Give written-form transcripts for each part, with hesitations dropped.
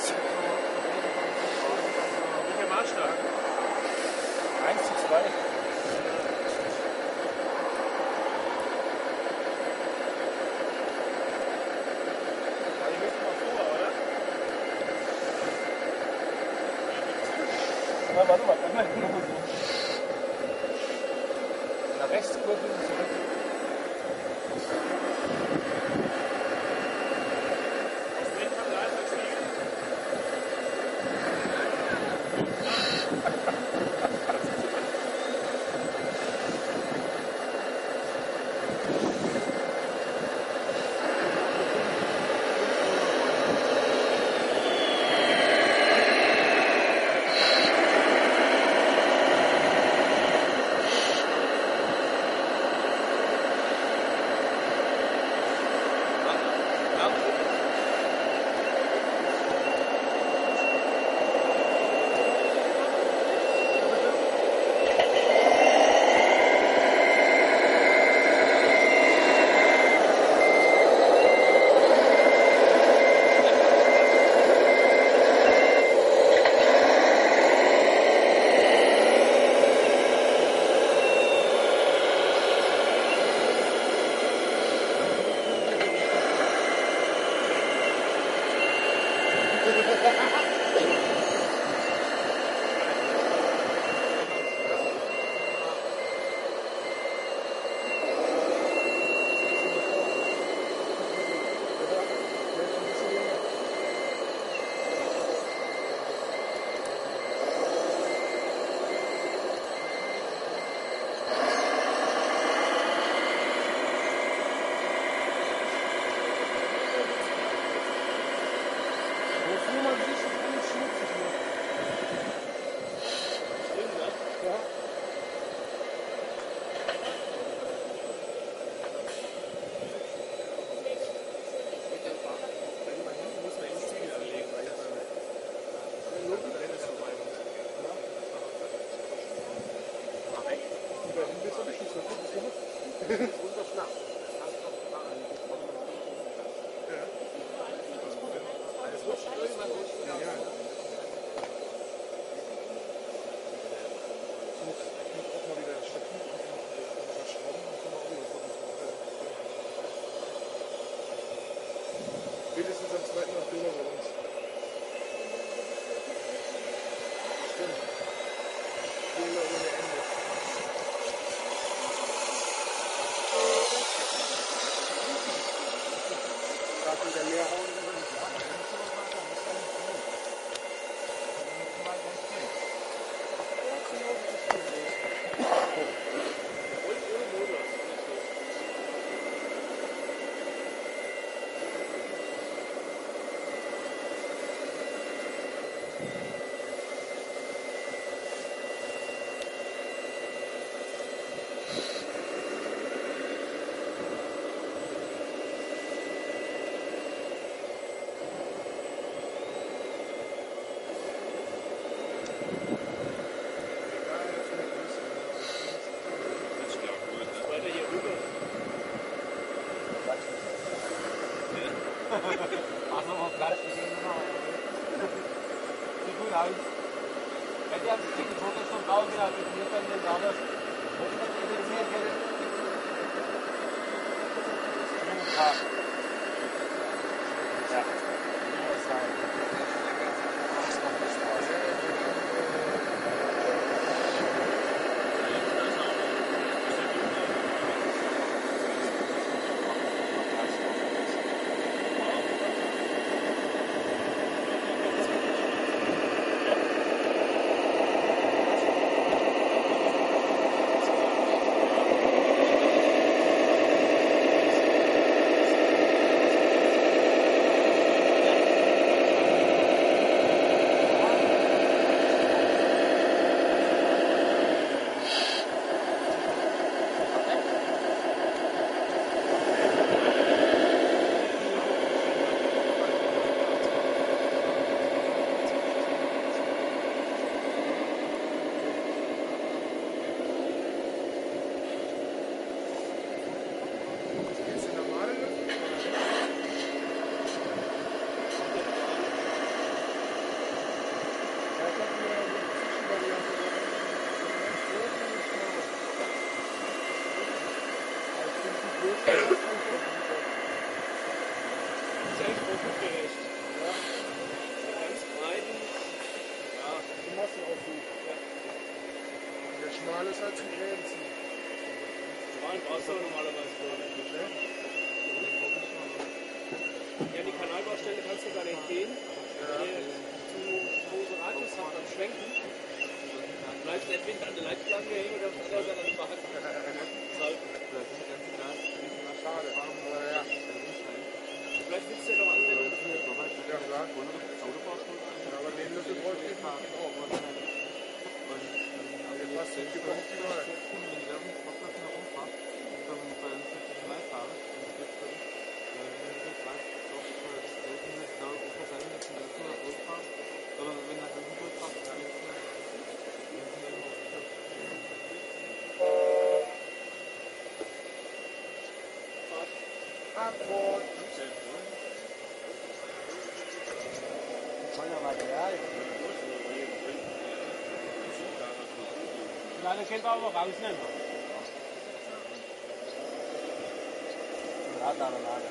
Welcher Maßstab? 1:2. Na, warte mal, einmal hin und so. Nach rechts kurz und zurück. Aus dem Vergleich verstehen. Spätestens am 2. Oktober bei uns. Stimmt. Fehler ohne Ende. Darf wieder leer hauen? Also auf Platz gesehen noch. Sieht gut aus. Hätte ja die Fotos schon drauf gehabt, mit mir dann den Daumen. Und dann interessiert hätte. Ja. Das echt produktgerecht. Ja. Ganz breiten. Ja. Die Massenaufruf. Ja. Und der schmale ist halt zum Grenzen. Normal brauchst du normalerweise gar nicht. Ne? Ja, die Kanalbaustelle kannst du gar nicht sehen. Hier zu große Radius hat beim Schwenken. Du bleibst entweder an der Leitplanke hängen oder an der Bahn. Schade. Aber ja. Vielleicht willst du ja noch Anwendung dafür. Ja, klar. Ja, aber den Löffel bräuchte ich auch. Der passt nicht optimal. Antwort. Feuermaterial. Ja, das kennt man aber rausnehmen. Radaranlage.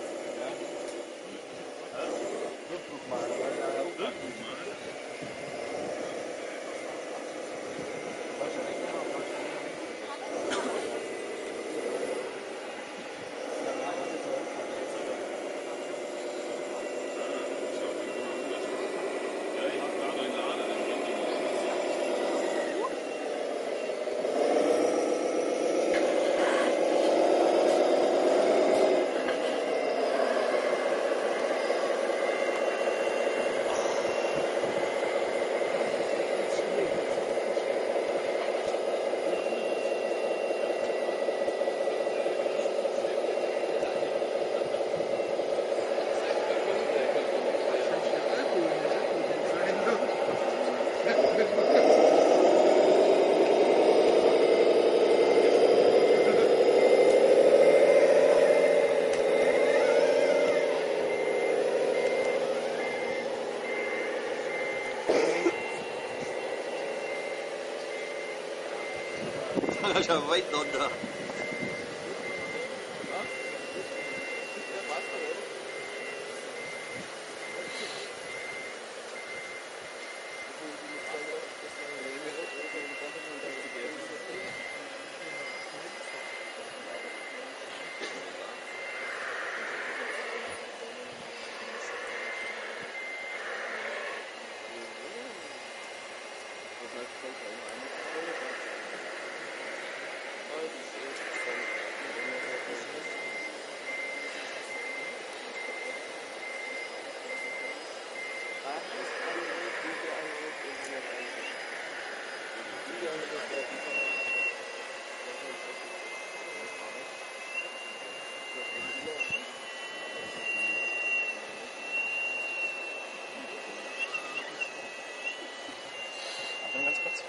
Das ist ja weit runter. Ganz kurz.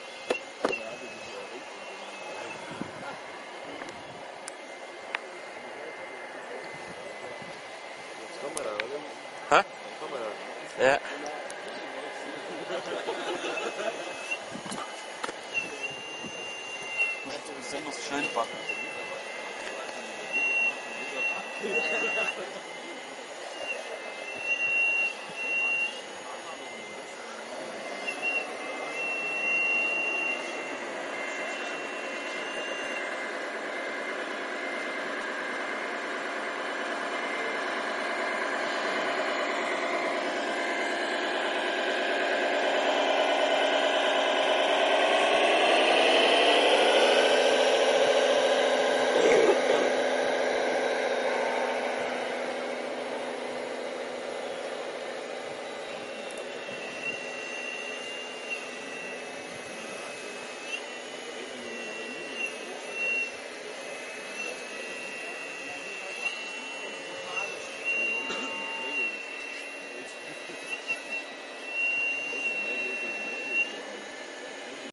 Hä? Ja. Besonders schön backen.